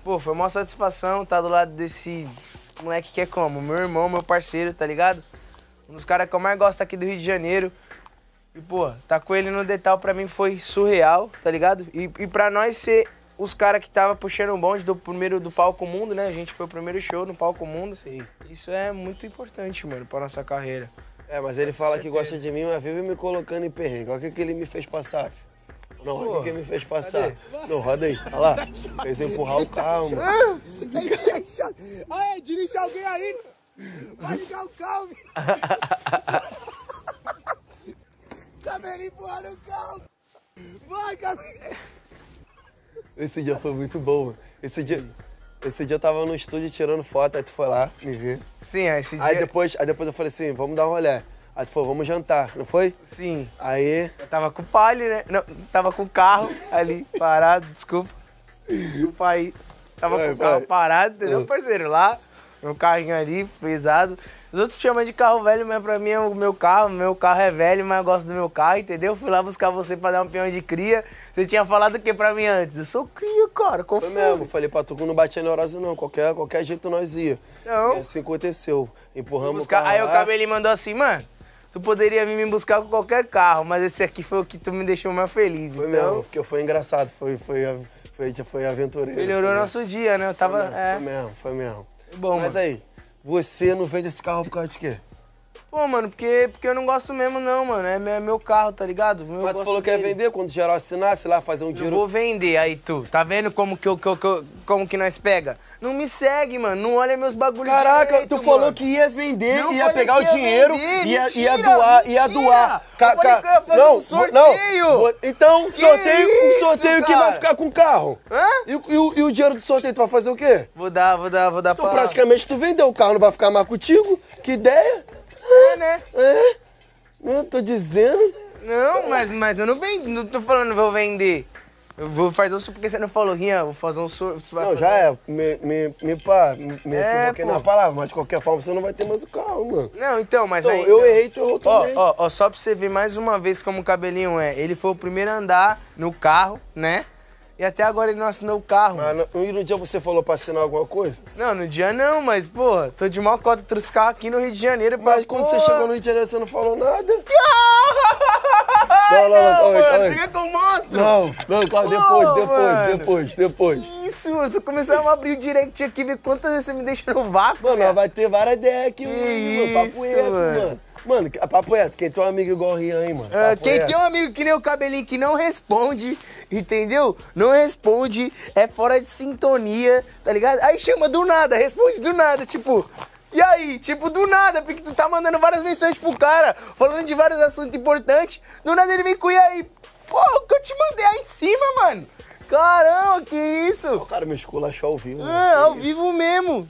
Pô, foi uma satisfação estar do lado desse moleque que é como? Meu irmão, meu parceiro, tá ligado? Um dos caras que eu mais gosto aqui do Rio de Janeiro. E, pô, tá com ele no Detal pra mim foi surreal, tá ligado? E pra nós ser os caras que tava puxando o bonde do Palco Mundo, né? A gente foi o primeiro show no Palco Mundo. Sim. Isso é muito importante, mano, pra nossa carreira. É, mas ele fala que gosta de mim, mas vive me colocando em perrengue. Olha o que ele me fez passar, filho. Não, olha o que ele me fez passar. Cadê? Não, roda aí. Olha lá. Fez eu empurrar o carro, mano. Aí, dirige alguém aí. Vai ligar o carro. Cabelinho empurrando o carro. Vai, Cabelinho. Esse dia foi muito bom, mano. Esse dia eu tava no estúdio tirando foto, aí tu foi lá me ver. Sim, esse dia... Aí depois eu falei assim, vamos dar um rolê. Aí tu falou, vamos jantar, não foi? Sim. Aí... Eu tava com o Palio, né? Não, tava com o carro ali, parado, desculpa. Desculpa aí. Tava com o carro parado, entendeu, parceiro? Lá, meu carrinho ali, pesado. Os outros chamam de carro velho, mas pra mim é o meu carro. Meu carro é velho, mas eu gosto do meu carro, entendeu? Fui lá buscar você pra dar um peão de cria. Você tinha falado o que pra mim antes? Eu sou cria, cara, Foi mesmo, falei pra tu que não batia neurose não, qualquer jeito nós ia. Não. E assim aconteceu, empurramos o carro Aí lá. o cabelinho mandou assim, mano, tu poderia vir me buscar com qualquer carro, mas esse aqui foi o que tu me deixou mais feliz. Foi então, mesmo, porque foi engraçado, foi aventureiro. melhorou foi nosso dia, né? Eu tava... Foi mesmo. Bom, mas mano. aí, você não vende esse carro por causa de quê? Pô, mano, porque eu não gosto mesmo não, mano. É meu carro, tá ligado? Mas tu falou que ia vender quando geral assinasse lá, fazer um Eu dinheiro... vou vender aí, tu. Tá vendo como que nós pega? Não me segue, mano. Não olha meus bagulhos Caraca, direito, tu falou mano. que ia vender, Não ia falei pegar que o ia dinheiro, vender, ia mentira, doar. mentira. Eu falei que eu ia fazer um sorteio. Então, sorteio, um isso, sorteio que cara? vai ficar com o carro. Hã? E o dinheiro do sorteio, tu vai fazer o quê? Vou dar Então, praticamente, tu vendeu o carro, não vai ficar mais contigo? Que ideia? É, né? É? Não, tô dizendo. Não, mas eu não vendo, não tô falando que vou vender. Eu vou fazer um sorteio, porque você não falou, Rian, vou fazer um sorteio. Não, já é. Me equivoquei pô. na palavra, mas de qualquer forma você não vai ter mais o carro, mano. Não, então, mas Então, aí... eu errei, tu errou também. Ó, só pra você ver mais uma vez como o cabelinho é. Ele foi o primeiro a andar no carro, né? E até agora ele não assinou o carro. E no dia você falou pra assinar alguma coisa? Não, no dia não, mas, pô, tô de mal cota trouxe carro aqui no Rio de Janeiro. Mas quando você chegou no Rio de Janeiro, você não falou nada? Não, fica com o monstro. Não, calma, depois. Isso, mano, se eu começar a abrir o direct aqui, ver quantas vezes você me deixa no vácuo. Mano, nós vai ter várias ideias aqui, mano. Papo isso, reto, mano. mano. Mano, papo reto, quem tem um amigo igual o Rian aí, mano? Quem tem um amigo que nem o cabelinho que não responde, entendeu? Não responde, é fora de sintonia, tá ligado? Aí chama do nada, responde do nada, tipo... E aí? Tipo, do nada, porque tu tá mandando várias mensagens pro cara, falando de vários assuntos importantes, do nada ele vem com e aí? Pô, que eu te mandei aí em cima, mano. Caramba, que isso? O cara me esculachou ao vivo. Ao vivo mesmo.